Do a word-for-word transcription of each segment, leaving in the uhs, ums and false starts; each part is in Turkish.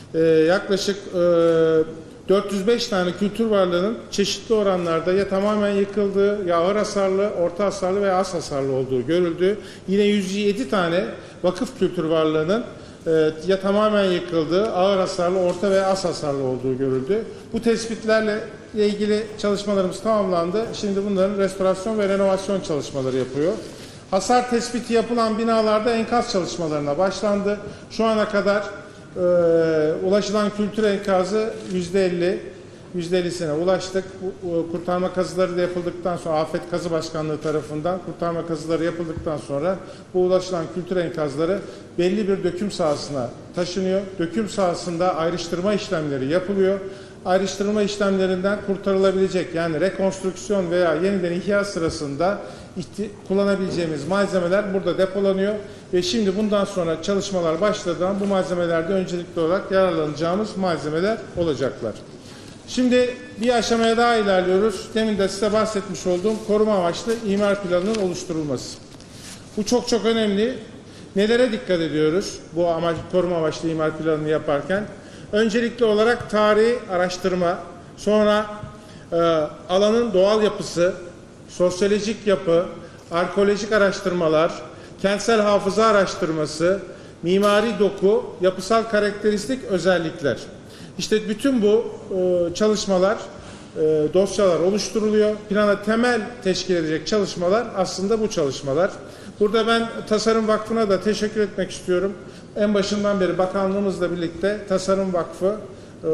e, yaklaşık e, dört yüz beş tane kültür varlığının çeşitli oranlarda ya tamamen yıkıldığı, ya ağır hasarlı, orta hasarlı veya az hasarlı olduğu görüldü. Yine yüz yedi tane vakıf kültür varlığının e, ya tamamen yıkıldığı, ağır hasarlı, orta veya az hasarlı olduğu görüldü. Bu tespitlerle ilgili çalışmalarımız tamamlandı. Şimdi bunların restorasyon ve renovasyon çalışmaları yapıyor. Hasar tespiti yapılan binalarda enkaz çalışmalarına başlandı. Şu ana kadar e, ulaşılan kültür enkazı yüzde elli, yüzde ellisine ulaştık. Bu, kurtarma kazıları da yapıldıktan sonra, Afet Kazı Başkanlığı tarafından kurtarma kazıları yapıldıktan sonra bu ulaşılan kültür enkazları belli bir döküm sahasına taşınıyor. Döküm sahasında ayrıştırma işlemleri yapılıyor. Ayrıştırma işlemlerinden kurtarılabilecek, yani rekonstrüksiyon veya yeniden ihya sırasında kullanabileceğimiz malzemeler burada depolanıyor ve şimdi bundan sonra çalışmalar başladığında bu malzemelerde öncelikli olarak yararlanacağımız malzemeler olacaklar. Şimdi bir aşamaya daha ilerliyoruz. Demin de size bahsetmiş olduğum koruma amaçlı imar planının oluşturulması. Bu çok çok önemli. Nelere dikkat ediyoruz bu amaç, koruma amaçlı imar planını yaparken? Öncelikli olarak tarihi araştırma, sonra e, alanın doğal yapısı, sosyolojik yapı, arkeolojik araştırmalar, kentsel hafıza araştırması, mimari doku, yapısal karakteristik özellikler. İşte bütün bu e, çalışmalar, e, dosyalar oluşturuluyor. Plana temel teşkil edecek çalışmalar aslında bu çalışmalar. Burada ben Tasarım Vakfı'na da teşekkür etmek istiyorum. En başından beri bakanlığımızla birlikte Tasarım Vakfı e,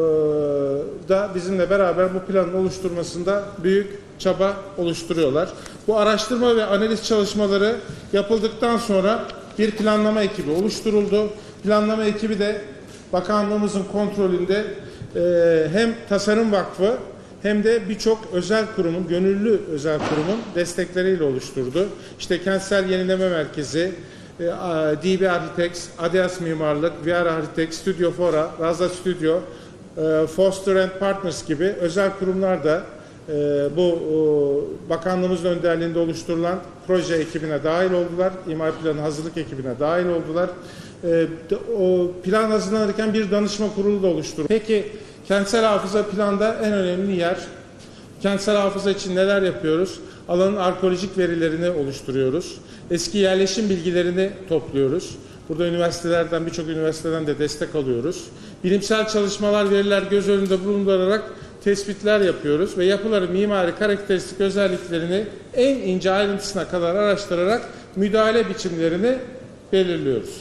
da bizimle beraber bu planın oluşturmasında büyük çaba oluşturuyorlar. Bu araştırma ve analiz çalışmaları yapıldıktan sonra bir planlama ekibi oluşturuldu. Planlama ekibi de bakanlığımızın kontrolünde e, hem Tasarım Vakfı hem de birçok özel kurumun, gönüllü özel kurumun destekleriyle oluşturdu. İşte Kentsel Yenileme Merkezi, D B Architects, Adeas Mimarlık, V R Architects, Studio Fora, Raza Studio, Foster and Partners gibi özel kurumlar da bu bakanlığımızın önderliğinde oluşturulan proje ekibine dahil oldular. İmar planı hazırlık ekibine dahil oldular. O plan hazırlanırken bir danışma kurulu da oluşturuldu. Peki kentsel hafıza planda en önemli yer. Kentsel hafıza için neler yapıyoruz? Alanın arkeolojik verilerini oluşturuyoruz. Eski yerleşim bilgilerini topluyoruz. Burada üniversitelerden, birçok üniversiteden de destek alıyoruz. Bilimsel çalışmalar, veriler göz önünde bulundurarak tespitler yapıyoruz ve yapıların mimari karakteristik özelliklerini en ince ayrıntısına kadar araştırarak müdahale biçimlerini belirliyoruz.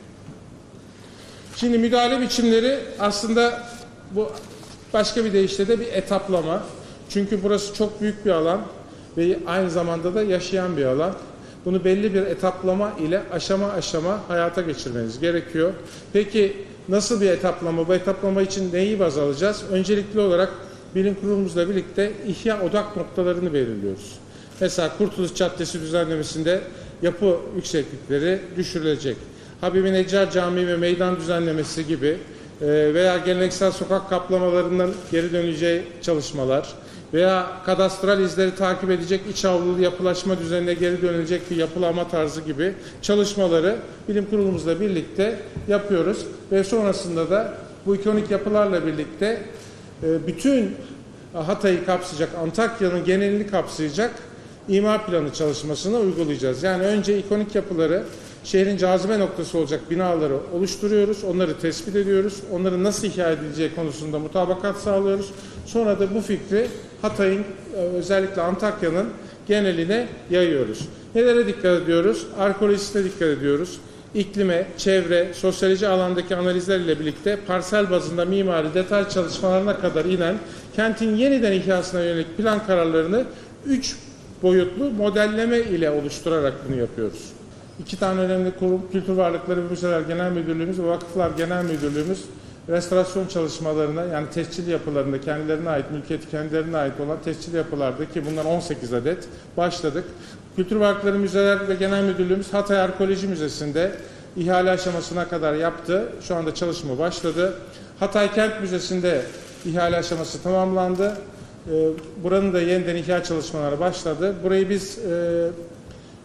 Şimdi müdahale biçimleri aslında bu başka bir deyişle de bir etaplama. Çünkü burası çok büyük bir alan ve aynı zamanda da yaşayan bir alan. Bunu belli bir etaplama ile aşama aşama hayata geçirmeniz gerekiyor. Peki nasıl bir etaplama? Bu etaplama için neyi baz alacağız? Öncelikli olarak bilim kurulumuzla birlikte ihya odak noktalarını belirliyoruz. Mesela Kurtuluş Caddesi düzenlemesinde yapı yükseklikleri düşürülecek. Habibi Neccar Camii ve meydan düzenlemesi gibi veya geleneksel sokak kaplamalarından geri döneceği çalışmalar veya kadastral izleri takip edecek iç avlulu yapılaşma düzenine geri dönülecek bir yapılama tarzı gibi çalışmaları bilim kurulumuzla birlikte yapıyoruz ve sonrasında da bu ikonik yapılarla birlikte bütün Hatay'ı kapsayacak, Antakya'nın genelini kapsayacak imar planı çalışmasını uygulayacağız. Yani önce ikonik yapıları, şehrin cazibe noktası olacak binaları oluşturuyoruz, onları tespit ediyoruz, onların nasıl ihya edileceği konusunda mutabakat sağlıyoruz. Sonra da bu fikri Hatay'ın, özellikle Antakya'nın geneline yayıyoruz. Nelere dikkat ediyoruz? Arkeolojisine dikkat ediyoruz. İklime, çevre, sosyoloji alandaki analizler ile birlikte parsel bazında mimari detay çalışmalarına kadar inen kentin yeniden ihyasına yönelik plan kararlarını üç boyutlu modelleme ile oluşturarak bunu yapıyoruz. İki tane önemli kurum, Kültür Varlıkları ve Müzeler Genel Müdürlüğümüz ve Vakıflar Genel Müdürlüğümüz restorasyon çalışmalarına, yani tescil yapılarında kendilerine ait, mülkiyeti kendilerine ait olan tescil yapılarda, ki bunlar on sekiz adet, başladık. Kültür Varlıkları Müzeler ve Genel Müdürlüğümüz Hatay Arkeoloji Müzesi'nde ihale aşamasına kadar yaptı. Şu anda çalışma başladı. Hatay Kent Müzesi'nde ihale aşaması tamamlandı. Buranın da yeniden ihya çalışmaları başladı. Burayı biz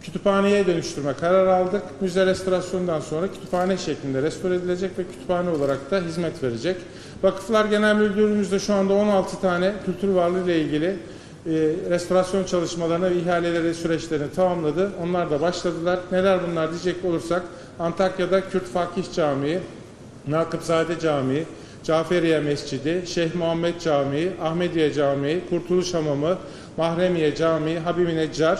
kütüphaneye dönüştürme kararı aldık. Müze restorasyonundan sonra kütüphane şeklinde restore edilecek ve kütüphane olarak da hizmet verecek. Vakıflar Genel Müdürlüğümüzde şu anda on altı tane kültür varlığı ile ilgili e, restorasyon çalışmalarına ve ihaleleri süreçlerini tamamladı. Onlar da başladılar. Neler bunlar diyecek olursak, Antakya'da Kürt Fakih Camii, Nakıpzade Camii, Caferiye Mescidi, Şeyh Muhammed Camii, Ahmediye Camii, Kurtuluş Hamamı, Mahremiye Camii, Habibi Neccar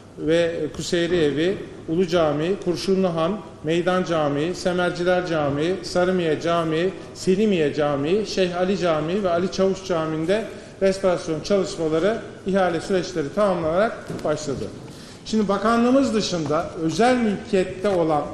ve Kuseyri Evi, Ulu Camii, Kurşunlu Han, Meydan Camii, Semerciler Camii, Sarımiye Camii, Selimiye Camii, Şeyh Ali Camii ve Ali Çavuş Camii'nde restorasyon çalışmaları, ihale süreçleri tamamlanarak başladı. Şimdi bakanlığımız dışında özel mülkiyette olan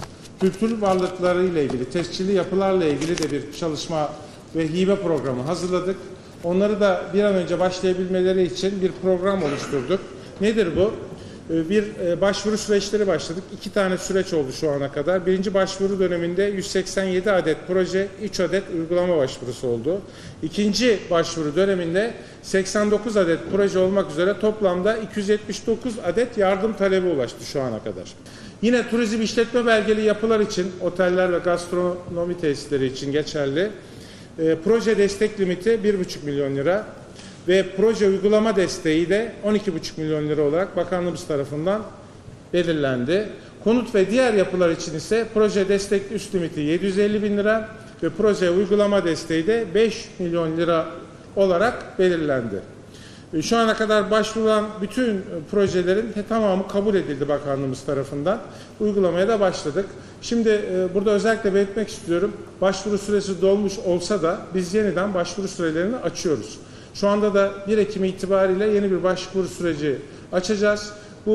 kültür varlıkları ile ilgili, tescilli yapılarla ilgili de bir çalışma ve hibe programı hazırladık. Onları da bir an önce başlayabilmeleri için bir program oluşturduk. Nedir bu? Bir başvuru süreçleri başladık. İki tane süreç oldu şu ana kadar. Birinci başvuru döneminde yüz seksen yedi adet proje, üç adet uygulama başvurusu oldu. İkinci başvuru döneminde seksen dokuz adet proje olmak üzere toplamda iki yüz yetmiş dokuz adet yardım talebi ulaştı şu ana kadar. Yine turizm işletme belgeli yapılar için, oteller ve gastronomi tesisleri için geçerli. E, proje destek limiti bir buçuk milyon lira ve proje uygulama desteği de on iki buçuk milyon lira olarak bakanlığımız tarafından belirlendi. Konut ve diğer yapılar için ise proje destek üst limiti yedi yüz elli bin lira ve proje uygulama desteği de beş milyon lira olarak belirlendi. Şu ana kadar başvurulan bütün projelerin tamamı kabul edildi bakanlığımız tarafından. Uygulamaya da başladık. Şimdi e, burada özellikle belirtmek istiyorum. Başvuru süresi dolmuş olsa da biz yeniden başvuru sürelerini açıyoruz. Şu anda da bir Ekim itibariyle yeni bir başvuru süreci açacağız. Bu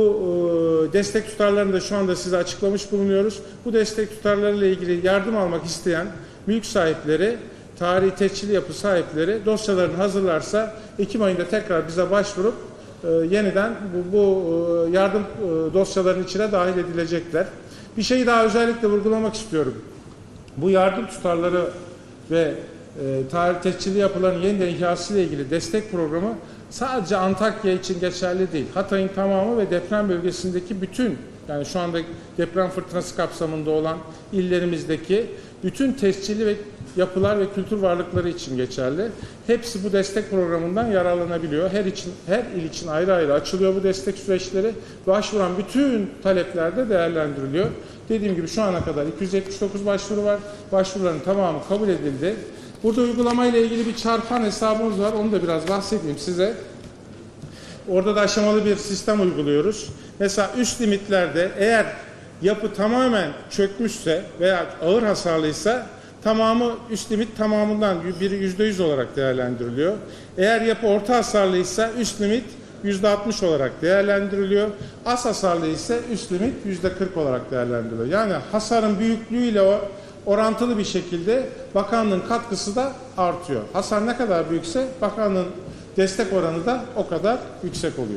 e, destek tutarlarını da şu anda size açıklamış bulunuyoruz. Bu destek tutarlarıyla ilgili yardım almak isteyen mülk sahipleri, tarihi tescilli yapı sahipleri dosyalarını hazırlarsa Ekim ayında tekrar bize başvurup e, yeniden bu, bu e, yardım e, dosyalarının içine dahil edilecekler. Bir şeyi daha özellikle vurgulamak istiyorum. Bu yardım tutarları ve e, tarih tescilli yapıların yeniden ihyası ile ilgili destek programı sadece Antakya için geçerli değil. Hatay'ın tamamı ve deprem bölgesindeki bütün, yani şu anda deprem fırtınası kapsamında olan illerimizdeki bütün tescilli ve yapılar ve kültür varlıkları için geçerli. Hepsi bu destek programından yararlanabiliyor. Her için, her il için ayrı ayrı açılıyor bu destek süreçleri. Başvuran bütün talepler de değerlendiriliyor. Dediğim gibi şu ana kadar iki yüz yetmiş dokuz başvuru var. Başvuruların tamamı kabul edildi. Burada uygulama ile ilgili bir çarpan hesabımız var. Onu da biraz bahsedeyim size. Orada da aşamalı bir sistem uyguluyoruz. Mesela üst limitlerde eğer yapı tamamen çökmüşse veya ağır hasarlıysa tamamı üst limit tamamından yüzde yüz olarak değerlendiriliyor. Eğer yapı orta hasarlıysa üst limit yüzde altmış olarak değerlendiriliyor. Az hasarlı ise üst limit yüzde kırk olarak değerlendiriliyor. Yani hasarın büyüklüğüyle orantılı bir şekilde bakanlığın katkısı da artıyor. Hasar ne kadar büyükse bakanlığın destek oranı da o kadar yüksek oluyor.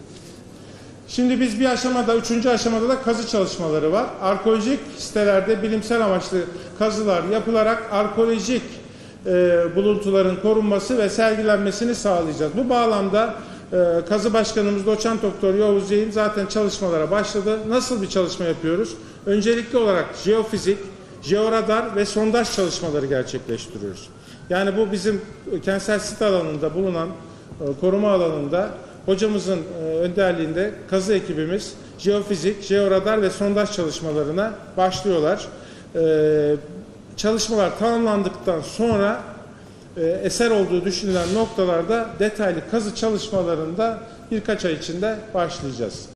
Şimdi biz bir aşamada, üçüncü aşamada da kazı çalışmaları var. Arkeolojik sitelerde bilimsel amaçlı kazılar yapılarak arkeolojik e, buluntuların korunması ve sergilenmesini sağlayacağız. Bu bağlamda e, kazı başkanımız Doçent Doktor Yavuz Yeğin zaten çalışmalara başladı. Nasıl bir çalışma yapıyoruz? Öncelikli olarak jeofizik, jeoradar ve sondaj çalışmaları gerçekleştiriyoruz. Yani bu bizim kentsel sit alanında bulunan e, koruma alanında hocamızın e, önderliğinde kazı ekibimiz jeofizik, jeoradar ve sondaj çalışmalarına başlıyorlar. E, çalışmalar tamamlandıktan sonra e, eser olduğu düşünülen noktalarda detaylı kazı çalışmalarında birkaç ay içinde başlayacağız.